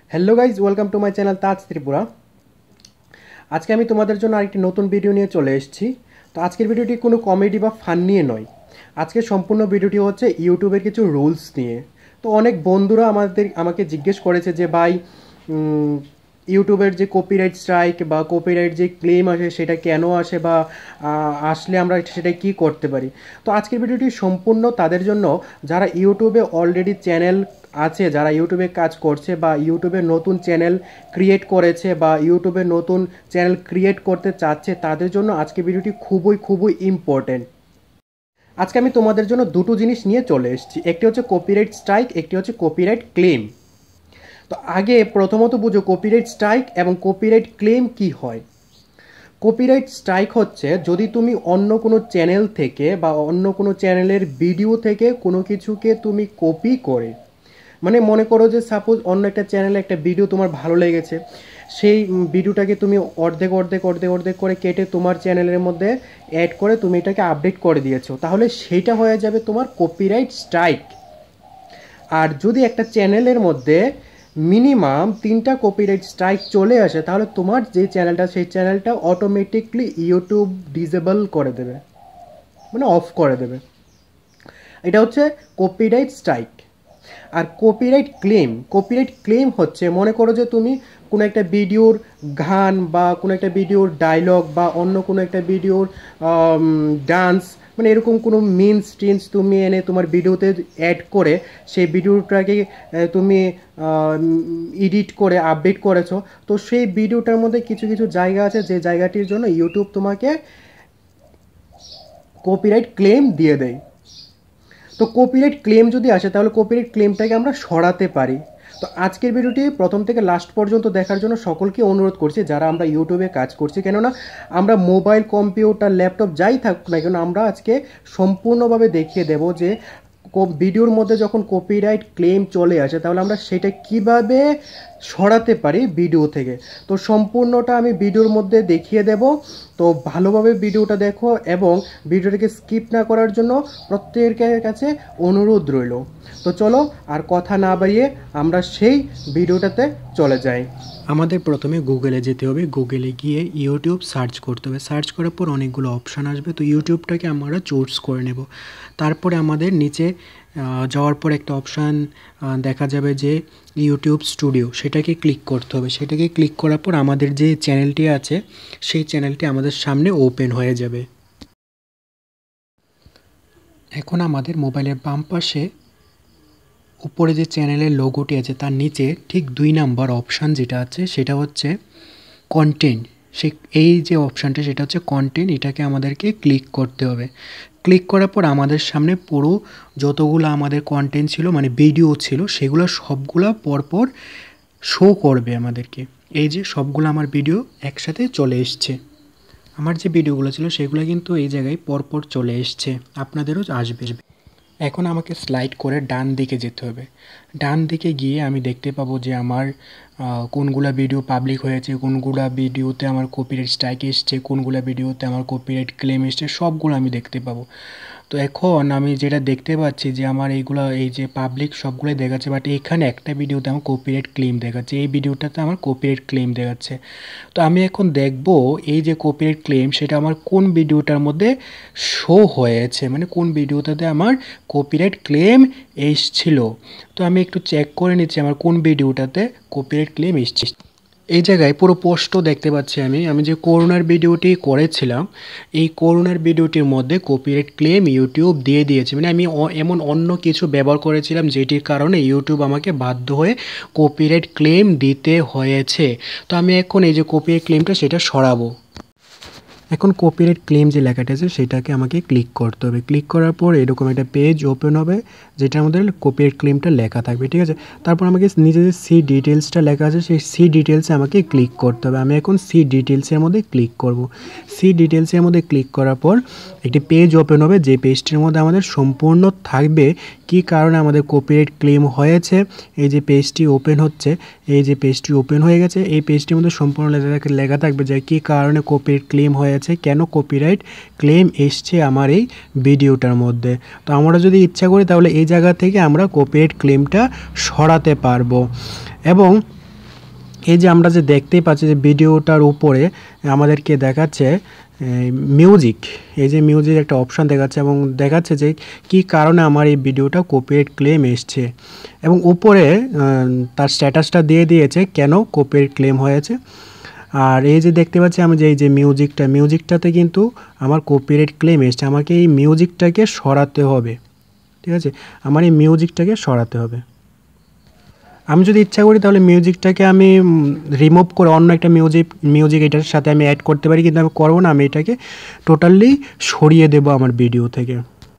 Hello guys, welcome to my channel Taj Tripura. আজকে আমি তোমাদের জন্য আরেকটি নতুন ভিডিও নিয়ে চলে এসেছি। তো আজকের ভিডিওটি কোনো কমেডি বা ফান নিয়ে নয়। আজকে সম্পূর্ণ ভিডিওটি হচ্ছে ইউটিউবের কিছু রুলস নিয়ে। তো অনেক বন্ধুরা আমাকে জিজ্ঞেস করেছে যে ভাই, ইউটিউবের যে কপিরাইট স্ট্রাইক বা কপিরাইট যে ক্লেম আসে সেটা কেন আসে, বা আসলে আমরা সেটা কি করতে পারি। তো আজকের ভিডিওটি সম্পূর্ণ তাদের জন্য যারা ইউটিউবে অলরেডি চ্যানেল আছে, যারা ইউটিউবে কাজ করছে বা ইউটিউবে নতুন চ্যানেল ক্রিয়েট করেছে বা ইউটিউবে নতুন চ্যানেল ক্রিয়েট করতে চাচ্ছে, তাদের জন্য আজকে ভিডিওটি খুবই ইম্পর্টেন্ট। আজকে আমি তোমাদের জন্য দুটো জিনিস নিয়ে চলে এসেছি, একটি হচ্ছে কপিরাইট স্ট্রাইক, একটি হচ্ছে কপিরাইট ক্লেম। তো আগে প্রথমত বুঝো কপিরাইট স্ট্রাইক এবং কপিরাইট ক্লেম কি হয়। কপিরাইট স্ট্রাইক হচ্ছে যদি তুমি অন্য কোনো চ্যানেল থেকে বা অন্য কোনো চ্যানেলের ভিডিও থেকে কোনো কিছুকে তুমি কপি করে, মানে মনে করো যে সাপোজ অন্য একটা চ্যানেলে একটা ভিডিও তোমার ভালো লেগেছে, সেই ভিডিওটাকে তুমি অর্ধেক করে কেটে তোমার চ্যানেলের মধ্যে অ্যাড করে তুমি এটাকে আপডেট করে দিয়েছো, তাহলে সেইটা হয়ে যাবে তোমার কপিরাইট স্ট্রাইক। আর যদি একটা চ্যানেলের মধ্যে মিনিমাম 3টা কপিরাইট স্ট্রাইক চলে আসে, তাহলে তোমার যে চ্যানেলটা সেই চ্যানেলটা অটোমেটিকলি ইউটিউব ডিসেবল করে দেবে, মানে অফ করে দেবে। এটা হচ্ছে কপিরাইট স্ট্রাইক। আর কপিরাইট ক্লেম হচ্ছে, মনে করো যে তুমি কোনো একটা ভিডিওর গান বা কোনো একটা ভিডিওর ডায়লগ বা অন্য কোনো একটা ভিডিওর ডান্স, মানে এরকম কোনো মিনস তুমি এনে তোমার ভিডিওতে অ্যাড করে সেই ভিডিওটাকে তুমি এডিট করে আপডেট করেছো। তো সেই ভিডিওটার মধ্যে কিছু জায়গা আছে যে জায়গাটির জন্য ইউটিউব তোমাকে কপিরাইট ক্লেম দিয়ে দেয়। তো কপিরাইট ক্লেম যদি আসে তাহলে কপিরাইট ক্লেমটাকে আমরা সরাতে পারি। তো আজকের ভিডিওটি প্রথম থেকে লাস্ট পর্যন্ত দেখার জন্য সকলকে অনুরোধ করছি, যারা আমরা ইউটিউবে কাজ করছি, কেননা আমরা মোবাইল, কম্পিউটার, ল্যাপটপ যাই থাকুক না কেন, আমরা আজকে সম্পূর্ণভাবে দেখিয়ে দেব যে ভিডিওর মধ্যে যখন কপিরাইট ক্লেম চলে আসে তাহলে আমরা সেটা কিভাবে সরাতে পারি ভিডিও থেকে। তো সম্পূর্ণটা আমি ভিডিওর মধ্যে দেখিয়ে দেব। তো ভালোভাবে ভিডিওটা দেখো এবং ভিডিওটাকে স্কিপ না করার জন্য প্রত্যেকের কাছে অনুরোধ রইল। তো চলো আর কথা না বাড়িয়ে আমরা সেই ভিডিওটাতে চলে যাই। আমাদের প্রথমে গুগলে যেতে হবে, গুগলে গিয়ে ইউটিউব সার্চ করতে হবে। সার্চ করার পর অনেকগুলো অপশান আসবে, তো ইউটিউবটাকে আমরা চুজ করে নেব। তারপরে আমাদের নিচে যাওয়ার পর একটা অপশান দেখা যাবে যে ইউটিউব স্টুডিও, সেটাকে ক্লিক করতে হবে। সেটাকে ক্লিক করার পর আমাদের যে চ্যানেলটি আছে সেই চ্যানেলটি আমাদের সামনে ওপেন হয়ে যাবে। এখন আমাদের মোবাইলের বাম পাশে উপরে যে চ্যানেলের লোগোটি আছে তার নিচে ঠিক 2 নাম্বার অপশান যেটা আছে সেটা হচ্ছে কন্টেন্ট। এই যে অপশানটা সেটা হচ্ছে কন্টেন্ট, এটাকে আমাদেরকে ক্লিক করতে হবে। ক্লিক করার পর আমাদের সামনে পুরো যতগুলো আমাদের কন্টেন্ট ছিল, মানে ভিডিও ছিল, সেগুলো সবগুলো পরপর শো করবে আমাদেরকে। এই যে সবগুলো আমার ভিডিও একসাথে চলে এসছে। আমার যে ভিডিওগুলো ছিল সেগুলো কিন্তু এই জায়গায় পরপর চলে এসছে, আপনাদেরও আসবে। এখন আমাকে স্লাইড করে ডান দিকে যেতে হবে। ডান দিকে গিয়ে আমি দেখতে পাবো যে আমার কোনগুলা ভিডিও পাবলিক হয়েছে, কোনগুলা ভিডিওতে আমার কপিরাইট স্ট্রাইক এসছে, কোনগুলা ভিডিওতে আমার কপিরাইট ক্লেম এসছে, সবগুলো আমি দেখতে পাবো। তো এখন আমি যেটা দেখতে পাচ্ছি যে আমার এইগুলো, এই যে পাবলিক সবগুলোই দেখাচ্ছে, বাট এখানে একটা ভিডিওতে আমার কপিরাইট ক্লেম দেখাচ্ছে, এই ভিডিওটাতে আমার কপিরাইট ক্লেম দেখাচ্ছে। তো আমি এখন দেখব এই যে কপিরাইট ক্লেম সেটা আমার কোন ভিডিওটার মধ্যে শো হয়েছে, মানে কোন ভিডিওটাতে আমার কপিরাইট ক্লেম এসছিল। তো আমি একটু চেক করে নিচ্ছি আমার কোন ভিডিওটাতে কপিরাইট ক্লেম এসছে। এই জায়গায় পুরো পোস্ট দেখতে পাচ্ছি আমি যে করোনার ভিডিওটি করেছিলাম, এই করোনার ভিডিওটির মধ্যে কপিরাইট ক্লেম ইউটিউব দিয়ে দিয়েছে। মানে আমি এমন অন্য কিছু ব্যবহার করেছিলাম যেটির কারণে ইউটিউব আমাকে বাধ্য হয়ে কপিরাইট ক্লেম দিতে হয়েছে। তো আমি এখন এই যে কপিরাইট ক্লেমটা সেটা সরাবো। এখন কপিরাইট ক্লেম যে লেখাটা আছে সেটাকে আমাকে ক্লিক করতে হবে। ক্লিক করার পর এরকম একটা পেজ ওপেন হবে যেটার মধ্যে কপিরাইট ক্লেমটা লেখা থাকবে, ঠিক আছে। তারপর আমাকে নিচে যে সি ডিটেলসটা লেখা আছে সেই সি ডিটেলসে আমাকে ক্লিক করতে হবে। আমি এখন সি ডিটেলসের মধ্যে ক্লিক করব। সি ডিটেলসের মধ্যে ক্লিক করার পর একটি পেজ ওপেন হবে, যে পেজটির মধ্যে আমাদের সম্পূর্ণ থাকবে কী কারণে আমাদের কপিরাইট ক্লেম হয়েছে। এই যে পেজটি ওপেন হচ্ছে, এই যে পেজটি ওপেন হয়ে গেছে, এই পেজটির মধ্যে সম্পূর্ণ লেখা থাকবে যে কী কারণে কপিরাইট ক্লেম হয়েছে, কেন কপিরাইট ক্লেম এসছে আমার এই ভিডিওটার মধ্যে। তো আমরা যদি ইচ্ছা করি তাহলে এই জায়গা থেকে আমরা কপিরাইট ক্লেমটা সরাতে পারবো। এবং এই যে আমরা যে দেখতেই পাচ্ছি যে ভিডিওটার উপরে আমাদেরকে দেখাচ্ছে মিউজিক, এই যে মিউজিক একটা অপশান দেখাচ্ছে এবং দেখাচ্ছে যে কী কারণে আমার এই ভিডিওটা কপিরাইট ক্লেম এসছে এবং উপরে তার স্ট্যাটাসটা দিয়ে দিয়েছে কেন কপিরাইট ক্লেম হয়েছে। আর এই যে দেখতে পাচ্ছি আমি যে এই যে মিউজিকটাতে কিন্তু আমার কপিরাইট ক্লেম এসছে, আমাকে এই মিউজিকটাকে সরাতে হবে। ঠিক আছে, আমার এই মিউজিকটাকে সরাতে হবে। আমি যদি ইচ্ছা করি তাহলে মিউজিকটাকে আমি রিমুভ করে অন্য একটা মিউজিক এটার সাথে আমি অ্যাড করতে পারি, কিন্তু আমি করবো না, আমি এটাকে টোটালি সরিয়ে দেবো আমার ভিডিও থেকে।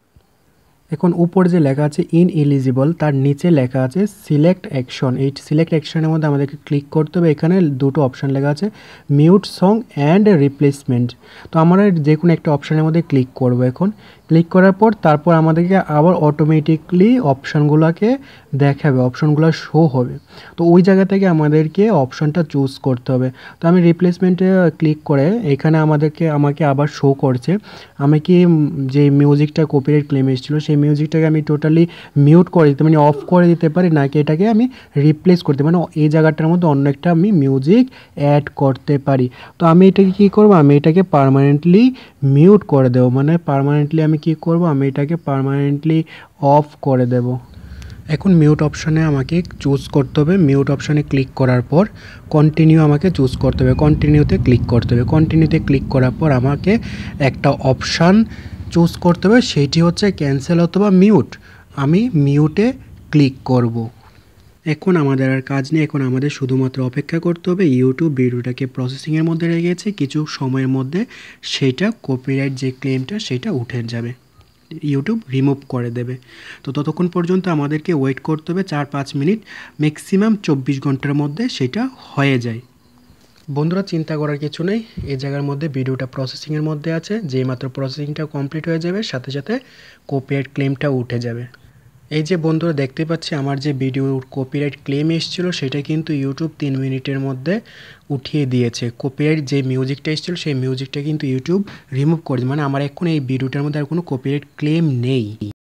এখন উপরে যে লেখা আছে ইনএলিজিবল তার নিচে লেখা আছে সিলেক্ট অ্যাকশন। এই সিলেক্ট অ্যাকশনের মধ্যে আমাদেরকে ক্লিক করতে হবে। এখানে দুটো অপশান লেখা আছে মিউট সং অ্যান্ড রিপ্লেসমেন্ট। তো আমরা যে কোনো একটা অপশানের মধ্যে ক্লিক করব। এখন ক্লিক করার পর তারপর আমাদেরকে আবার অটোমেটিকলি অপশানগুলোকে দেখাবে, অপশানগুলো শো হবে। তো ওই জায়গা থেকে আমাদেরকে অপশানটা চুজ করতে হবে। তো আমি রিপ্লেসমেন্টে ক্লিক করে এখানে আমাকে আবার শো করছে আমি কি যে মিউজিকটা কপিরাইট ক্লেম এসেছিলো সেই মিউজিকটাকে আমি টোটালি মিউট করে দিতে মানে অফ করে দিতে পারি, নাকি এটাকে আমি রিপ্লেস করতে মানে এই জায়গাটার মধ্যে অন্য একটা আমি মিউজিক অ্যাড করতে পারি। তো আমি এটাকে কী করবো, আমি এটাকে পার্মানেন্টলি মিউট করে দেবো, মানে পার্মানেন্টলি আমি কী করবো, আমি এটাকে পার্মানেন্টলি অফ করে দেব। এখন মিউট অপশানে আমাকে চুজ করতে হবে। মিউট অপশানে ক্লিক করার পর কন্টিনিউ আমাকে চুজ করতে হবে, কন্টিনিউতে ক্লিক করতে হবে। কন্টিনিউতে ক্লিক করার পর আমাকে একটা অপশান চুজ করতে হবে, সেইটি হচ্ছে ক্যান্সেল অথবা মিউট। আমি মিউটে ক্লিক করব। এখন আমাদের আর কাজ নেই, এখন আমাদের শুধুমাত্র অপেক্ষা করতে হবে। ইউটিউব ভিডিওটাকে প্রসেসিংয়ের মধ্যে রেখেছে, কিছু সময়ের মধ্যে সেইটা কপিরাইট যে ক্লেমটা সেটা উঠে যাবে, ইউটিউব রিমুভ করে দেবে। তো ততক্ষণ পর্যন্ত আমাদেরকে ওয়েট করতে হবে 4-5 মিনিট, ম্যাক্সিমাম 24 ঘন্টার মধ্যে সেটা হয়ে যায়। বন্ধুরা চিন্তা করার কিছু নেই, এই জায়গার মধ্যে ভিডিওটা প্রসেসিংয়ের মধ্যে আছে, যেই মাত্র প্রসেসিংটা কমপ্লিট হয়ে যাবে সাথে সাথে কপিরাইট ক্লেমটা উঠে যাবে। এই যে বন্ধুরা দেখতে পাচ্ছি আমার যে ভিডিওর কপিরাইট ক্লেম এসেছিলো সেটা কিন্তু ইউটিউব 3 মিনিটের মধ্যে উঠিয়ে দিয়েছে। কপিরাইট যে মিউজিকটা এসেছিলো সেই মিউজিকটা কিন্তু ইউটিউব রিমুভ করে দিয়েছে, মানে আমার এখন এই ভিডিওটার মধ্যে আর কোনো কপিরাইট ক্লেম নেই।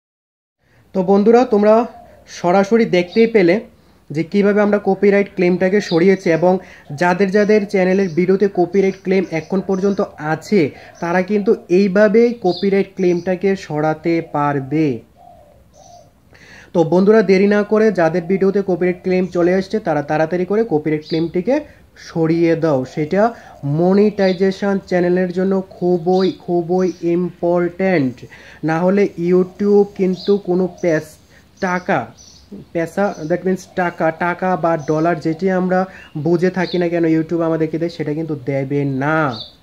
তো বন্ধুরা তোমরা সরাসরি দেখতেই পেলে যে কীভাবে আমরা কপিরাইট ক্লেমটাকে সরিয়েছি, এবং যাদের যাদের চ্যানেলের ভিডিওতে কপিরাইট ক্লেম এখন পর্যন্ত আছে তারা কিন্তু এইভাবেই কপিরাইট ক্লেমটাকে সরাতে পারবে। তো বন্ধুরা দেরি না করে যাদের ভিডিওতে কপিরাইট ক্লেম চলে আসছে তারা তাড়াতাড়ি করে কপিরাইট ক্লেমটিকে সরিয়ে দাও, সেটা মনিটাইজেশন চ্যানেলের জন্য খুবই খুবই ইম্পর্ট্যান্ট। না হলে ইউটিউব কিন্তু কোনো পেশা দ্যাট মিন্স টাকা বা ডলার যেটি আমরা বুঝে থাকি না কেন ইউটিউব আমাদেরকে দেয় সেটা কিন্তু দেবে না।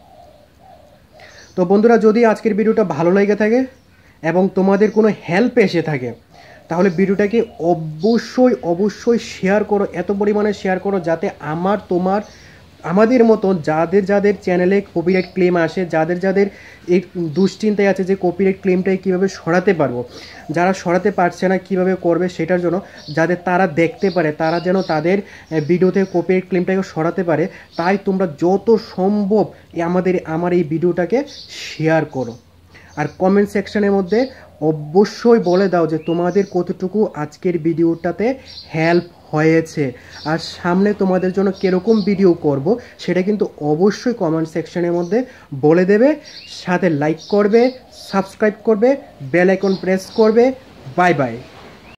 তো বন্ধুরা যদি আজকের ভিডিওটা ভালো লেগে থাকে এবং তোমাদের কোনো হেল্প এসে থাকে তাহলে ভিডিওটাকে অবশ্যই শেয়ার করো, এত পরিমাণে শেয়ার করো যাতে আমাদের মতন যাদের যাদের চ্যানেলে কপিরাইট ক্লেম আসে, যাদের এই দুশ্চিন্তায় আছে যে কপিরাইট ক্লেমটাই কীভাবে সরাতে পারবো, যারা সরাতে পারছে না কীভাবে করবে সেটার জন্য যাদের তারা দেখতে পারে, তারা যেন তাদের ভিডিওতে কপিরাইট ক্লেমটাকে সরাতে পারে, তাই তোমরা যত সম্ভব আমার এই ভিডিওটাকে শেয়ার করো। আর কমেন্ট সেকশনের মধ্যে অবশ্যই বলে দাও যে তোমাদের কতটুকু আজকের ভিডিওটাতে হেল্প হয়েছে, আর সামনে তোমাদের জন্য কীরকম ভিডিও করব সেটা কিন্তু অবশ্যই কমেন্ট সেকশনের মধ্যে বলে দেবে। সাথে লাইক করবে, সাবস্ক্রাইব করবে, বেল আইকন প্রেস করবে। Bye by.